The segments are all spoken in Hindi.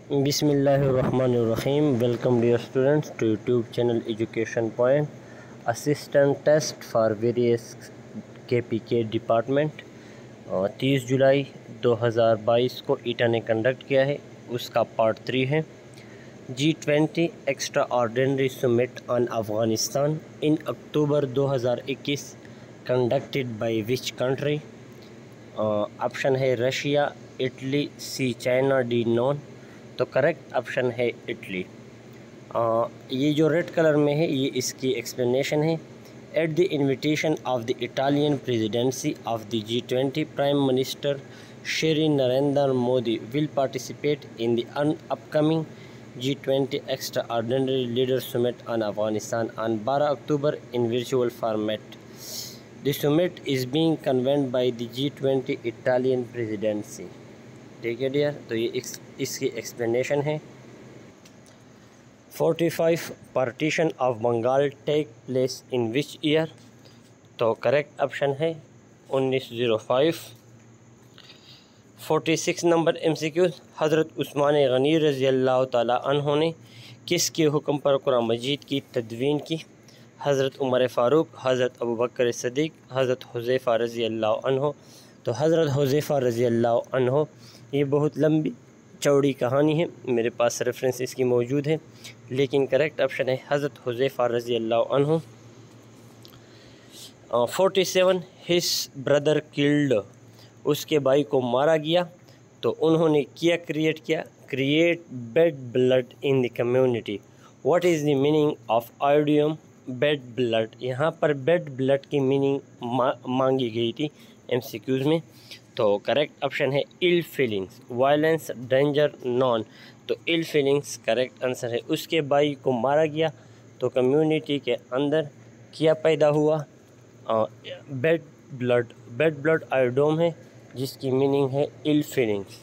बिस्मिल्लाहिर्रहमानिर्रहीम। Welcome dear students to YouTube channel education point. Assistant test for various KPK department 30 जुलाई 2022 को ईटा ने कंडक्ट किया है। उसका पार्ट 3 है। G20 extraordinary summit on Afghanistan in October 2021 conducted by which country. Option है Russia, Italy, C China, D none. तो करेक्ट ऑप्शन है इटली। ये जो रेड कलर में है ये इसकी एक्सप्लेनेशन है। At the invitation of the Italian presidency of the G20 prime minister Shri Narendra Modi will participate in the upcoming G20 extraordinary leader summit on Afghanistan on 12 October in virtual format. The summit is being convened by the G20 Italian presidency. ठीक है डियर, तो ये इसकी एक्सप्लेनेशन है। 45 partition of Bengal take place in which year. तो करेक्ट ऑप्शन है 1905। 46 नंबर MCQ, हज़रत उस्मान गनी रज़ी अल्लाह ताला अन्हु ने किसके हुक्म पर कुरान मजीद की तदवीन की। हज़रत उमर फ़ारूक, हज़रत अबू बकर सिद्दीक़, हज़रत हुज़ैफ़ा रज़ी अल्लाह अन्हु। तो हज़रत हुज़ैफ़ा रज़ी अल्लाह अन्हु, ये बहुत लंबी चौड़ी कहानी है, मेरे पास रेफरेंस इसकी मौजूद है, लेकिन करेक्ट ऑप्शन है हज़रत हुज़ैफ़ा रज़ी अल्लाह अन्हु। 47 हिज ब्रदर किल्ड, उसके भाई को मारा गया। तो उन्होंने create bad blood in the community. What is the meaning of idiom bad blood. यहाँ पर बेड ब्लड की मीनिंग मांगी गई थी MCQs में। तो करेक्ट ऑप्शन है ill feelings, violence, danger, none. तो इल फीलिंग्स करेक्ट आंसर है। उसके भाई को मारा गया तो कम्युनिटी के अंदर क्या पैदा हुआ, बेड ब्लड आयोडोम है जिसकी मीनिंग है इल फीलिंग्स।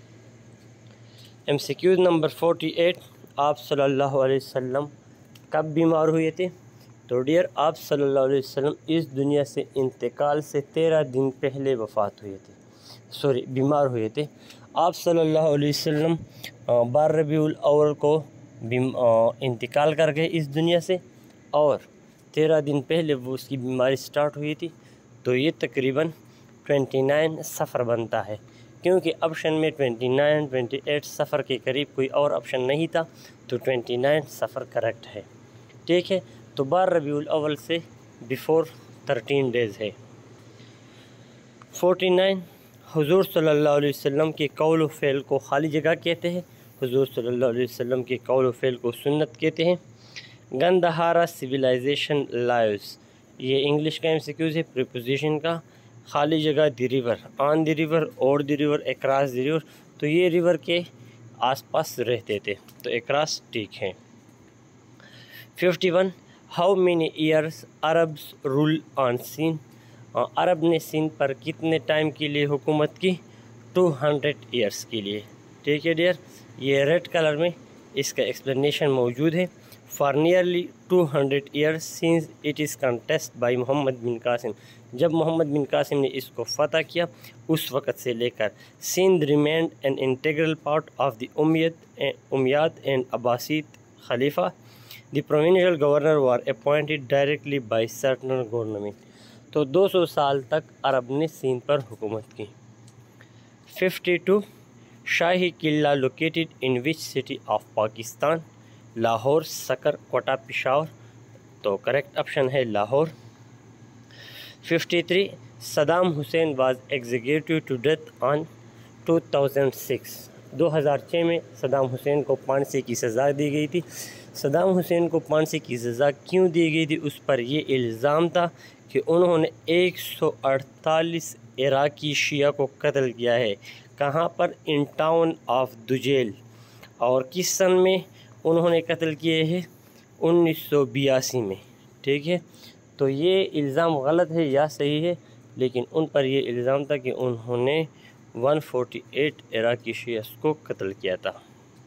MCQ नंबर 48, आप सल्लल्लाहु अलैहि वसल्लम कब बीमार हुए थे। तो डियर, आप सल्लल्लाहु अलैहि वसल्लम इस दुनिया से इंतकाल से 13 दिन पहले वफ़ात हुए थे, बीमार हुए थे। आप सल्लल्लाहु अलैहि वसल्लम 12 रबीउल अव्वल को इंतकाल कर गए इस दुनिया से, और 13 दिन पहले वो उसकी बीमारी स्टार्ट हुई थी। तो ये तकरीबन 29 सफ़र बनता है, क्योंकि ऑप्शन में 29, 28 सफ़र के करीब कोई और ऑप्शन नहीं था, तो 29 सफ़र करेक्ट है। ठीक है, तो 12 रबीउल अव्वल से बिफ़ोर 13 डेज़ है। 49 हुज़ूर सल्लल्लाहु अलैहि वसल्लम के कौल व फ़ेल को खाली जगह कहते हैं। हुज़ूर सल्लल्लाहु अलैहि वसल्लम के कौल व फ़ेल को सुन्नत कहते हैं। गंदहारा सिविलाइजेशन लाइव्स, ये इंग्लिश का MCQ है, प्रीपोजिशन का। खाली जगह the river, on the river, over the river, across the river. तो ये रिवर के आसपास रहते थे, तो अक्रॉस ठीक है। 51 how many years Arabs rule on Sindh. अरब ने सिंध पर कितने टाइम के लिए हुकूमत की। 200 ईयर्स के लिए। ठीक है डियर, ये रेड कलर में इसका एक्सप्लेनेशन मौजूद है। For nearly 200 years since it is contest by Muhammad bin Qasim. जब मोहम्मद बिन कासिम ने इसको फ़तह किया, उस वक़्त से लेकर Sindh remained an integral part of the Umayyad and Abbasid खलीफा। The provincial governor were appointed directly by certain government. तो 200 साल तक अरब ने सिंध पर हुकूमत की। 52 Shahi Qila located in which city of Pakistan. Lahore, Sukkur, Quetta, Peshawar. तो करेक्ट ऑप्शन है Lahore. 53 Saddam Hussein was executed to death on 2006। 2006 में सद्दाम हुसैन को फांसी की सज़ा दी गई थी। सद्दाम हुसैन को फांसी की सज़ा क्यों दी गई थी, उस पर ये इल्ज़ाम था कि उन्होंने 148 इराकी शिया को कत्ल किया है। कहाँ पर, इन टाउन ऑफ दुजेल। और किस सन में उन्होंने कत्ल किए हैं, 1982 में। ठीक है, तो ये इल्ज़ाम गलत है या सही है, लेकिन उन पर ये इल्ज़ाम था कि उन्होंने 148 इराकी शिया को कत्ल किया था।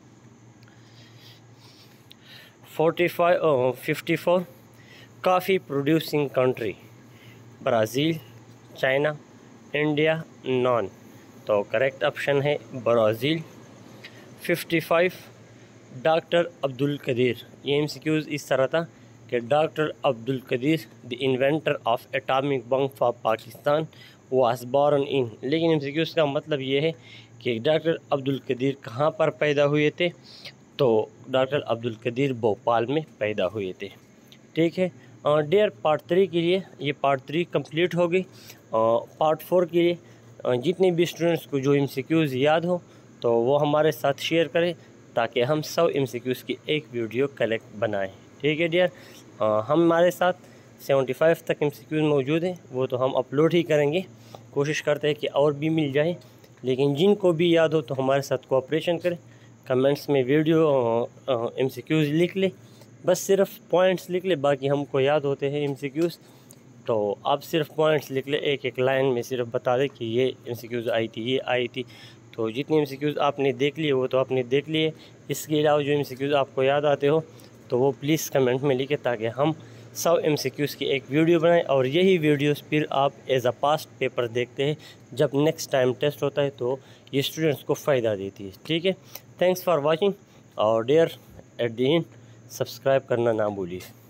54 coffee producing country. Brazil, China, India, none. तो करेक्ट ऑप्शन है ब्राज़ील। 55 डॉक्टर अब्दुल कदीर। ये MCQs इस तरह था कि doctor Abdul Qadeer the inventor of atomic bomb for Pakistan was born in. लेकिन MCQs का मतलब ये है कि डॉक्टर अब्दुल कदीर कहाँ पर पैदा हुए थे, तो डॉक्टर अब्दुल कदीर भोपाल में पैदा हुए थे। ठीक है डियर, पार्ट 3 के लिए ये पार्ट 3 कंप्लीट हो गई। पार्ट 4 के लिए जितने भी स्टूडेंट्स को जो MCQs याद हो तो वो हमारे साथ शेयर करें ताकि हम 100 MCQs की एक वीडियो कलेक्ट बनाएं। ठीक है डियर, हमारे साथ 75 तक MCQs मौजूद हैं, वो तो हम अपलोड ही करेंगे। कोशिश करते हैं कि और भी मिल जाए, लेकिन जिनको भी याद हो तो हमारे साथ कोऑपरेशन करें। कमेंट्स में वीडियो MCQs लिख ले, बस सिर्फ पॉइंट्स लिख ले, बाकी हमको याद होते हैं MCQs। तो आप सिर्फ पॉइंट्स लिख ले, एक एक लाइन में सिर्फ बता दें कि ये MCQs आई थी, ये आई थी। तो जितनी MCQs आपने देख लिए वो तो आपने देख लिए, इसके अलावा जो MCQs आपको याद आते हो तो वो प्लीज़ कमेंट में लिखें ताकि हम 100 MCQs की एक वीडियो बनाएं। और यही वीडियोस फिर आप एज अ पास्ट पेपर देखते हैं जब नेक्स्ट टाइम टेस्ट होता है, तो ये स्टूडेंट्स को फ़ायदा देती है। ठीक है, थैंक्स फॉर वॉचिंग। और dear, at the end subscribe करना ना भूलिए।